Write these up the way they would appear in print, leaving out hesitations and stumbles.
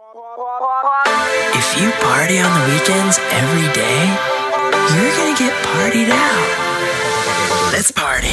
If you party on the weekends every day, you're gonna get partied out. Let's party.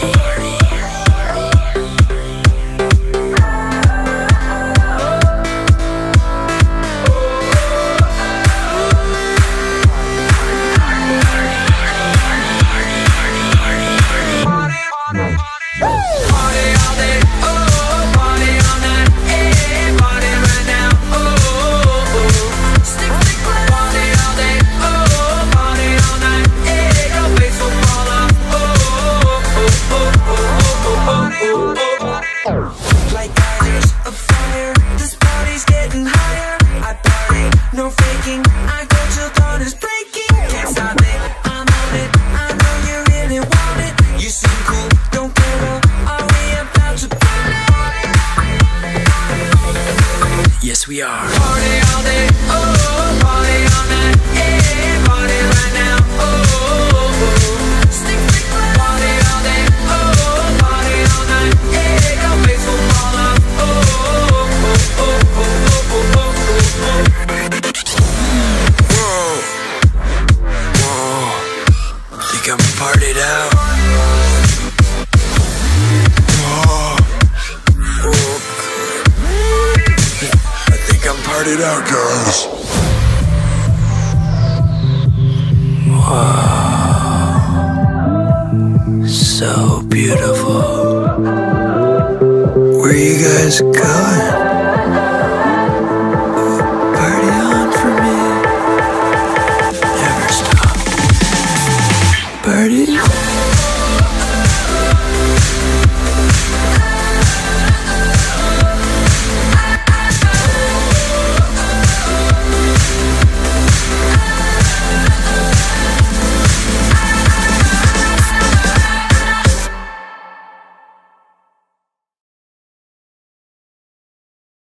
Yes, we are. Party all day, oh, party all night, yeah, party right now, oh, stick, party all day, oh, party all night, yeah, your face will fall off, Whoa, think I'm partied out. Partied out, guys. Wow. So beautiful. Where are you guys going?